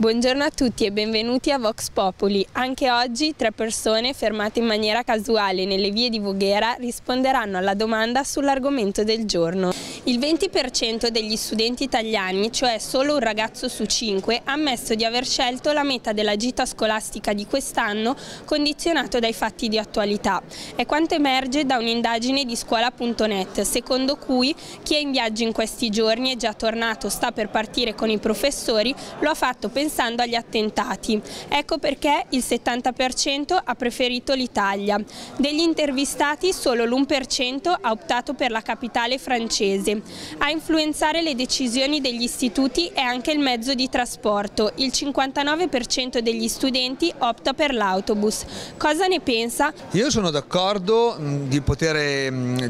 Buongiorno a tutti e benvenuti a Vox Populi. Anche oggi 3 persone fermate in maniera casuale nelle vie di Voghera risponderanno alla domanda sull'argomento del giorno. Il 20% degli studenti italiani, cioè solo un ragazzo su 5, ha ammesso di aver scelto la meta della gita scolastica di quest'anno condizionato dai fatti di attualità. È quanto emerge da un'indagine di scuola.net, secondo cui chi è in viaggio in questi giorni è già tornato, sta per partire con i professori, lo ha fatto pensando agli attentati. Ecco perché il 70% ha preferito l'Italia. Degli intervistati solo l'1% ha optato per la capitale francese. A influenzare le decisioni degli istituti è anche il mezzo di trasporto. Il 59% degli studenti opta per l'autobus. Cosa ne pensa? Io sono d'accordo di poter,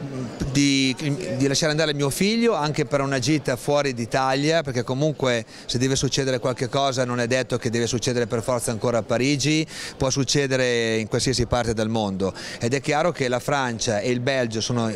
di lasciare andare mio figlio anche per una gita fuori d'Italia, perché comunque se deve succedere qualche cosa non è detto che deve succedere per forza ancora a Parigi, può succedere in qualsiasi parte del mondo, ed è chiaro che la Francia e il Belgio sono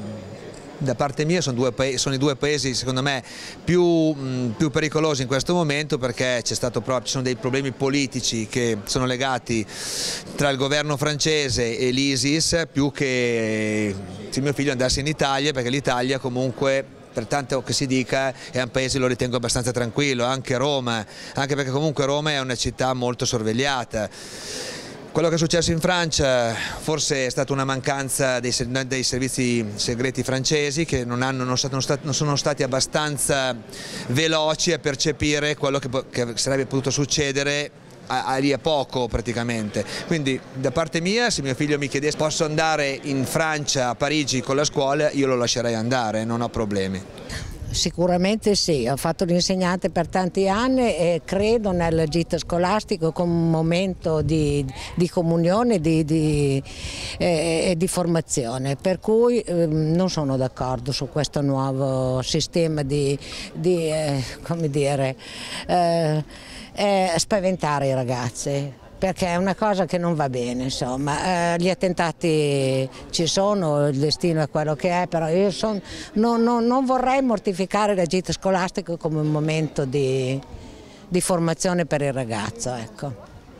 da parte mia sono i due paesi secondo me più pericolosi in questo momento, perché ci sono dei problemi politici che sono legati tra il governo francese e l'ISIS, più che se mio figlio andasse in Italia, perché l'Italia comunque, per tanto che si dica, è un paese, lo ritengo, abbastanza tranquillo, anche Roma, anche perché comunque Roma è una città molto sorvegliata. Quello che è successo in Francia forse è stata una mancanza dei servizi segreti francesi, che non sono stati abbastanza veloci a percepire quello che sarebbe potuto succedere lì a poco praticamente. Quindi da parte mia, se mio figlio mi chiedesse posso andare in Francia, a Parigi con la scuola, io lo lascerei andare, non ho problemi. Sicuramente sì, ho fatto l'insegnante per tanti anni e credo nel gita scolastico come un momento di comunione e di formazione, per cui non sono d'accordo su questo nuovo sistema come dire, spaventare i ragazzi, perché è una cosa che non va bene, insomma. Gli attentati ci sono, il destino è quello che è, però io non vorrei mortificare la gita scolastica come un momento di formazione per il ragazzo, ecco.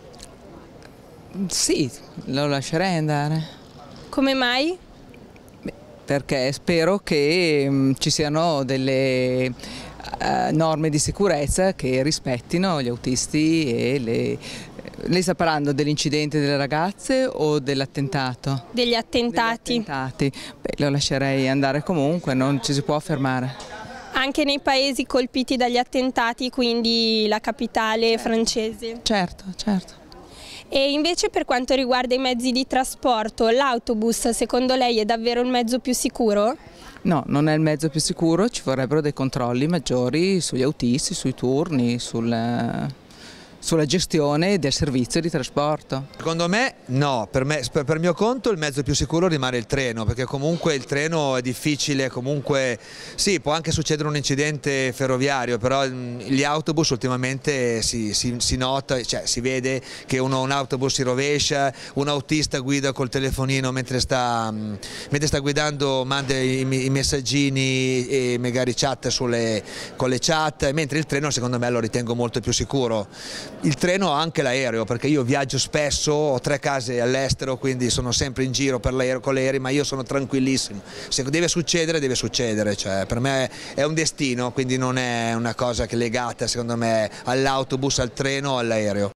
Sì, lo lascerei andare. Come mai? Perché spero che ci siano delle norme di sicurezza che rispettino gli autisti e Lei sta parlando dell'incidente delle ragazze o dell'attentato? Degli attentati. Beh, lo lascerei andare comunque, non ci si può fermare. Anche nei paesi colpiti dagli attentati, quindi la capitale francese? Certo, certo. E invece per quanto riguarda i mezzi di trasporto, l'autobus secondo lei è davvero il mezzo più sicuro? No, non è il mezzo più sicuro, ci vorrebbero dei controlli maggiori sugli autisti, sui turni, sulla gestione del servizio di trasporto. Secondo me no, per mio conto il mezzo più sicuro rimane il treno, perché comunque il treno è difficile, comunque sì, può anche succedere un incidente ferroviario, però gli autobus ultimamente si nota, cioè si vede che un autobus si rovescia, un autista guida col telefonino mentre sta guidando, manda i messaggini e magari chat con le chat, mentre il treno secondo me lo ritengo molto più sicuro. Il treno ha anche l'aereo, perché io viaggio spesso, ho 3 case all'estero, quindi sono sempre in giro con l'aereo, ma io sono tranquillissimo. Se deve succedere, cioè, per me è un destino, quindi non è una cosa che è legata secondo me all'autobus, al treno o all'aereo.